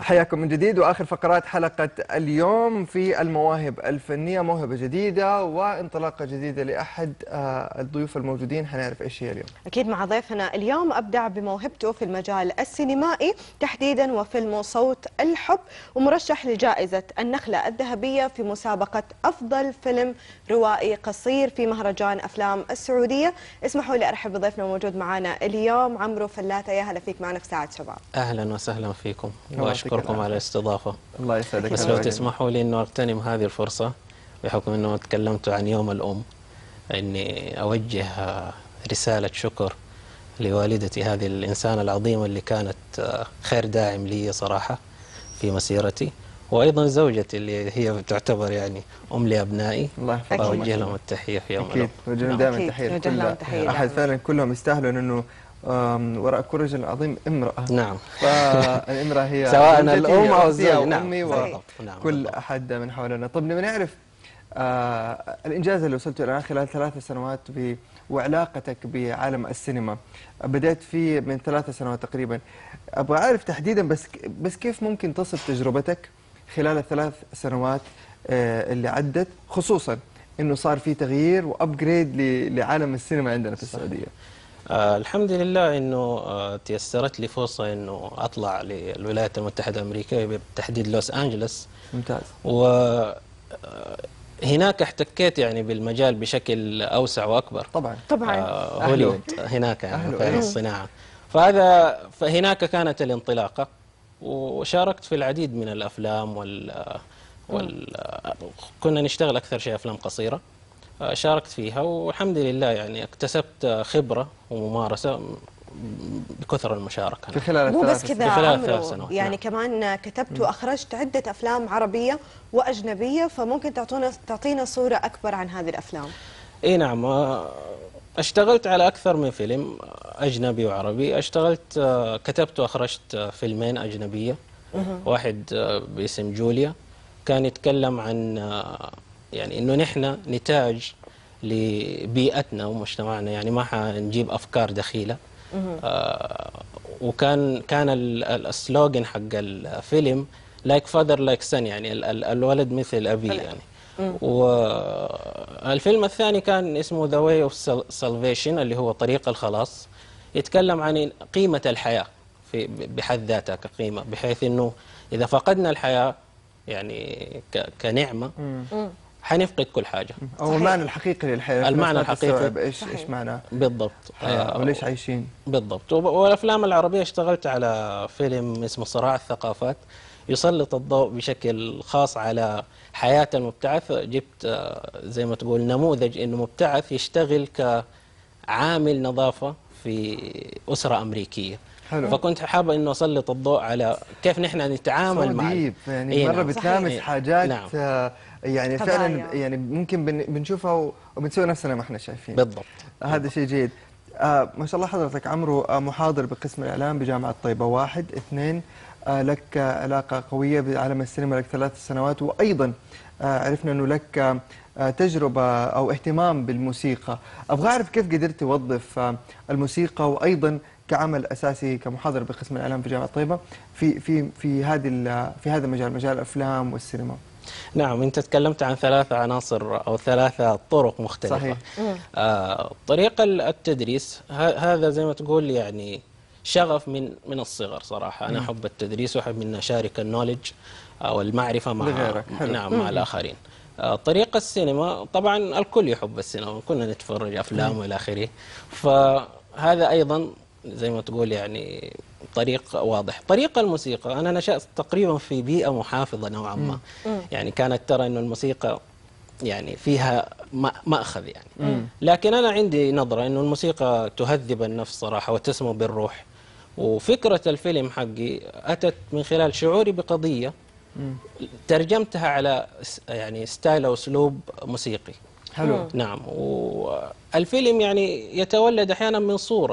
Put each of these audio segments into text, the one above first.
حياكم من جديد واخر فقرات حلقه اليوم في المواهب الفنيه، موهبه جديده وانطلاقه جديده لاحد الضيوف الموجودين. حنعرف ايش هي اليوم. اكيد مع ضيفنا اليوم ابدع بموهبته في المجال السينمائي تحديدا وفيلم صوت الحب، ومرشح لجائزه النخله الذهبيه في مسابقه افضل فيلم روائي قصير في مهرجان افلام السعوديه. اسمحوا لي ارحب بضيفنا الموجود معنا اليوم عمرو فلاته. يا هلا فيك معنا في ساعه شباب. اهلا وسهلا فيكم واشكركم على الاستضافه. الله يسعدك. بس لو تسمحوا لي انه اغتنم هذه الفرصه بحكم انه تكلمت عن يوم الام، اني اوجه رساله شكر لوالدتي، هذه الانسانه العظيمه اللي كانت خير داعم لي صراحه في مسيرتي، وايضا زوجتي اللي هي تعتبر يعني ام لابنائي. الله يحفظهم. اوجه لهم التحيه في يوم الام. اكيد وجه لهم دائما تحيه لكل احد، فعلا كلهم يستاهلوا انه وراء كل رجل عظيم امرأة. نعم. فالامرأة هي سواء الأم أو الزوجة. نعم. أمي وكل نعم. أحد من حولنا. طب نبي نعرف الإنجاز اللي وصلت له الآن خلال 3 سنوات وعلاقتك بعالم السينما. بدأت فيه من 3 سنوات تقريبا. أبغى أعرف تحديدا بس كيف ممكن تصف تجربتك خلال ال3 سنوات اللي عدت، خصوصا إنه صار في تغيير وأبجريد لعالم السينما عندنا في السعودية. الحمد لله انه تيسرت لي فرصه انه اطلع للولايات المتحده الامريكيه، بالتحديد لوس انجلوس. ممتاز. وهناك احتكيت يعني بالمجال بشكل اوسع واكبر. طبعا هوليوود هناك يعني في الصناعه. فهناك كانت الانطلاقه، وشاركت في العديد من الافلام كنا نشتغل اكثر شيء افلام قصيره. شاركت فيها والحمد لله يعني اكتسبت خبرة وممارسة بكثر المشاركة. في خلال مو بس كذا عمرو، يعني نعم. كمان كتبت واخرجت عدة افلام عربية واجنبية، فممكن تعطينا صورة اكبر عن هذه الافلام. اي نعم. اشتغلت على اكثر من فيلم اجنبي وعربي. كتبت واخرجت فيلمين اجنبية. واحد باسم جوليا، كان يتكلم عن يعني انه نحن نتاج لبيئتنا ومجتمعنا، يعني ما حنجيب افكار دخيله. وكان السلوغن حق الفيلم لايك فادر لايك سن، يعني الولد مثل ابي يعني. والفيلم الثاني كان اسمه ذا واي اوف سالفيشن، اللي هو طريق الخلاص. يتكلم عن قيمه الحياه بحد ذاتها كقيمه، بحيث انه اذا فقدنا الحياه يعني كنعمه حنفقد كل حاجة. أو المعنى الحقيقي للحياة. المعنى الحقيقي إيش معناه بالضبط. وليش عايشين بالضبط. والأفلام العربية اشتغلت على فيلم اسمه صراع الثقافات، يسلط الضوء بشكل خاص على حياة المبتعث. جبت زي ما تقول نموذج إنه مبتعث يشتغل كعامل نظافة في أسرة أمريكية. حلو. فكنت حابة إنه أسلط الضوء على كيف نحن نتعامل مع يعني مرة بتلامس حاجات. نعم. يعني فعلا يعني ممكن بنشوفها وبنسوي نفسنا ما احنا شايفين. بالضبط. هذا شيء جيد. ما شاء الله حضرتك عمرو محاضر بقسم الإعلام بجامعة طيبة. 1 2 لك علاقة قوية بعالم السينما لك 3 سنوات، وأيضا عرفنا أنه لك تجربة أو اهتمام بالموسيقى. أبغى أعرف كيف قدرت توظف الموسيقى وأيضا كعمل أساسي كمحاضر بقسم الإعلام في جامعة طيبة في هذا المجال، مجال الأفلام والسينما. نعم، أنت تكلمت عن 3 عناصر أو 3 طرق مختلفة. صحيح. طريقة التدريس هذا زي ما تقول يعني شغف من الصغر صراحة. أنا أحب التدريس وأحب أن أشارك النولج أو المعرفة مع مع الآخرين. طريقة السينما طبعا الكل يحب السينما، كنا نتفرج أفلام وإلى آخره. فهذا أيضا زي ما تقول يعني طريق واضح. طريقة الموسيقى، أنا نشأت تقريبا في بيئة محافظة نوعا ما. يعني كانت ترى إنه الموسيقى يعني فيها مأخذ يعني. لكن أنا عندي نظرة إنه الموسيقى تهذب النفس صراحة وتسمو بالروح. وفكرة الفيلم حقي أتت من خلال شعوري بقضية ترجمتها على يعني ستايل أو أسلوب موسيقي. حلو. نعم. والفيلم يعني يتولد أحيانا من صورة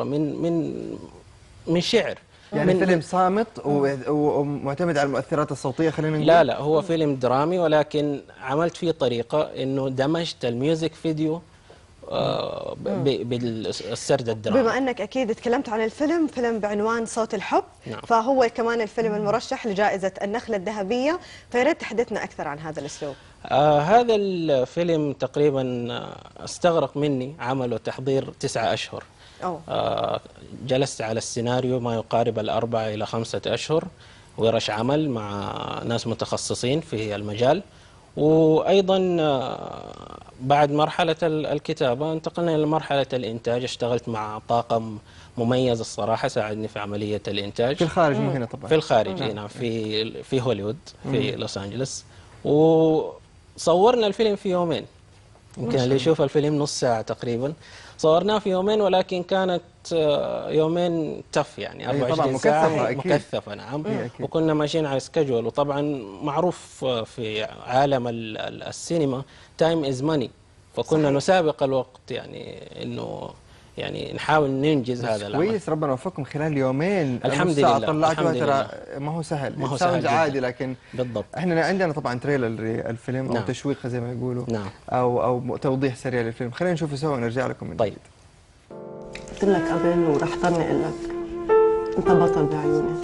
من شعر. يعني فيلم صامت ومعتمد على المؤثرات الصوتية خلينا نقول. لا هو فيلم درامي، ولكن عملت فيه طريقة إنه دمجت الميوزك فيديو بالسرد الدرامي. بما أنك أكيد تكلمت عن الفيلم، فيلم بعنوان صوت الحب، نعم. فهو كمان الفيلم المرشح لجائزة النخلة الذهبية، فياريت تحدثنا أكثر عن هذا الأسلوب. هذا الفيلم تقريبا استغرق مني عمل وتحضير 9 أشهر. جلست على السيناريو ما يقارب 4 إلى 5 أشهر، ورش عمل مع ناس متخصصين في المجال. وأيضا بعد مرحلة الكتابة انتقلنا إلى مرحلة الإنتاج. اشتغلت مع طاقم مميز الصراحة ساعدني في عملية الإنتاج في الخارج مو هنا طبعا. في الخارج نعم، في هوليوود في لوس أنجلوس. وصورنا الفيلم في يومين. يمكن اللي يشوف الفيلم نص ساعة تقريبا. صورناه في يومين، ولكن كانت يومين تف يعني 24 ساعة مكثفة. نعم. وكنا ماشيين على سكجول. وطبعا معروف في عالم السينما تايم از ماني، فكنا نسابق الوقت يعني انه يعني نحاول ننجز هذا العمل. كويس، ربنا وفقكم خلال يومين. الحمد لله. طلعتوها ترى ما هو سهل. ما هو سهل عادي، لكن بالضبط احنا عندنا طبعا تريلر للفيلم او تشويق زي ما يقولوا. نعم. او توضيح سريع للفيلم. خلينا نشوفه سوا ونرجع لكم من طيب. قلت لك قبل ورح ضلني اقول لك انت بطل بعيوني.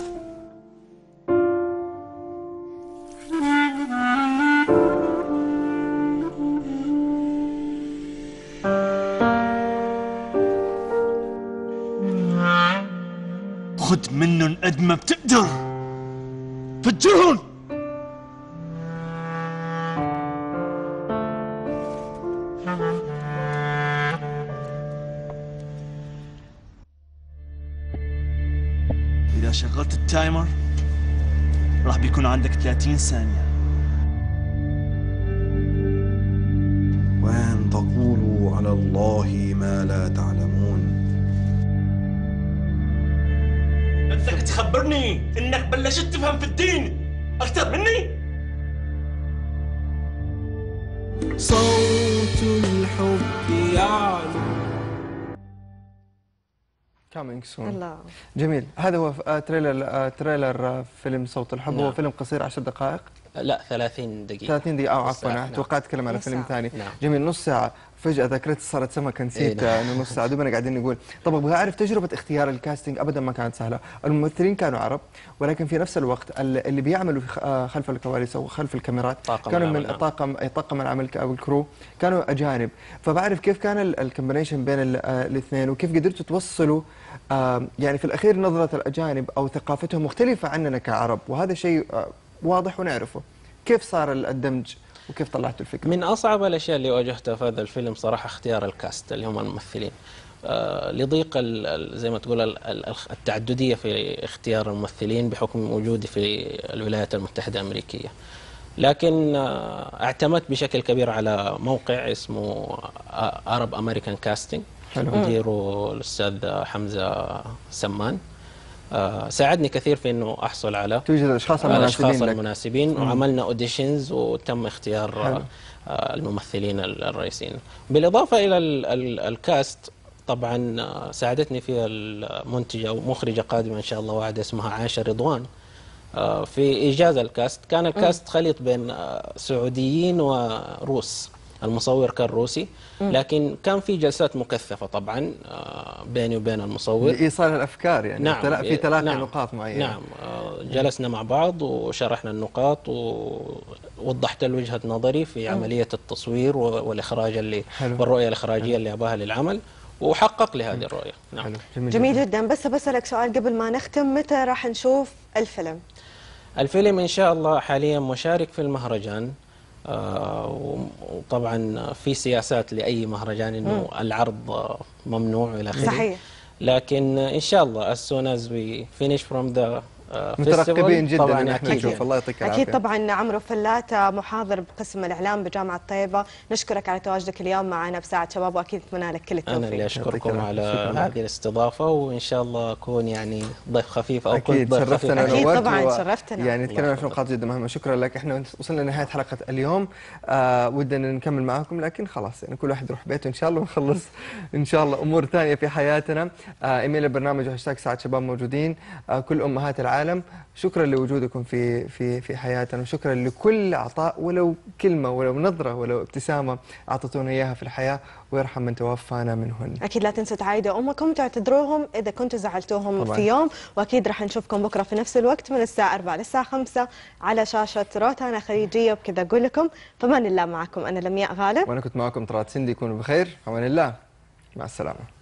خد منهم قد ما بتقدر، فجرهم. إذا شغلت التايمر راح بيكون عندك 30 ثانية. وأن تقولوا على الله ما لا تعلمون. بدك تخبرني إنك بلشت تفهم في الدين أكثر مني؟ صوت الحب يعلو. كامينج سون. الله. جميل. هذا هو تريلر فيلم صوت الحب. نعم. هو فيلم قصير 10 دقائق. لا 30 دقيقة. 30 دقيقة عفوا. توقعت اتكلم على فيلم ثاني. نعم. جميل. نص ساعة. فجأة ذاكرتي صارت سمكة، نسيت انه نص ساعة. دوبنا قاعدين نقول. طب ابغى اعرف تجربة اختيار الكاستنج. ابدا ما كانت سهلة. الممثلين كانوا عرب، ولكن في نفس الوقت اللي بيعملوا خلف الكواليس او خلف الكاميرات كانوا من طاقم العمل او الكرو كانوا اجانب. فبعرف كيف كان الكومبينيشن بين الاثنين، وكيف قدرتوا توصلوا يعني في الاخير نظرة الاجانب او ثقافتهم مختلفة عننا كعرب، وهذا شيء واضح ونعرفه. كيف صار الدمج وكيف طلعتوا الفكرة؟ من أصعب الأشياء اللي واجهتها في هذا الفيلم صراحة اختيار الكاست اللي هم الممثلين. لضيق زي ما تقول التعددية في اختيار الممثلين بحكم وجودي في الولايات المتحدة الأمريكية. لكن اعتمدت بشكل كبير على موقع اسمه Arab American Casting، مديره الأستاذ حمزة سمان. ساعدني كثير في انه احصل على توجد الاشخاص المناسبين وعملنا اوديشنز وتم اختيار الممثلين الرئيسيين. بالاضافه الى الكاست طبعا ساعدتني فيها المنتجه او مخرجه قادمه ان شاء الله واحده اسمها عائشه رضوان في ايجاز الكاست. كان الكاست خليط بين سعوديين وروس. المصور كان روسي، لكن كان في جلسات مكثفة طبعا بيني وبين المصور لإيصال الأفكار يعني. نعم. في تلاقي نقاط معينة. نعم. جلسنا مع بعض وشرحنا النقاط ووضحت له وجهة نظري في عملية التصوير والإخراج والرؤية الإخراجية اللي أباها للعمل، وحقق لي هذه الرؤية. نعم. جميل جدا. بس بسألك سؤال قبل ما نختم، متى راح نشوف الفيلم؟ الفيلم إن شاء الله حاليا مشارك في المهرجان، وطبعا في سياسات لأي مهرجان إنه العرض ممنوع إلى آخره. صحيح. لكن إن شاء الله as soon as we finish from the مترقبين جدا طبعا ان احنا نشوف. الله يعطيك العافيه. اكيد طبعا. عمرو فلاتة محاضر بقسم الاعلام بجامعه الطيبه، نشكرك على تواجدك اليوم معنا بساعه شباب، واكيد نتمنى لك كل التوفيق. انا اللي اشكركم على هذه الاستضافه، وان شاء الله اكون يعني ضيف خفيف او كنت ضيف خفيف. اكيد طبعا شرفتنا. يعني نتكلم عن نقاط جدا مهمه. شكرا لك. احنا وصلنا لنهايه حلقه اليوم. ودنا نكمل معاكم لكن خلاص يعني كل واحد يروح بيته ان شاء الله، ونخلص ان شاء الله امور ثانيه في حياتنا. ايميل البرنامج وهاشتاج ساعه شباب موجودين. كل امهات العالم العالم. شكرا لوجودكم في حياتنا، وشكرا لكل عطاء، ولو كلمة ولو نظرة ولو ابتسامة أعطتونا إياها في الحياة، ويرحم من توفانا منهن. أكيد لا تنسوا تعايدوا أمكم، تعتذروهم إذا كنتوا زعلتوهم طبعا في يوم، وأكيد راح نشوفكم بكرة في نفس الوقت من الساعة 4 للساعة 5 على شاشة روتانا خليجية. وبكذا أقول لكم فمان الله معكم، أنا لمياء غالب، وأنا كنت معكم طلعت سندي. يكونوا بخير، أمان الله، مع السلامة.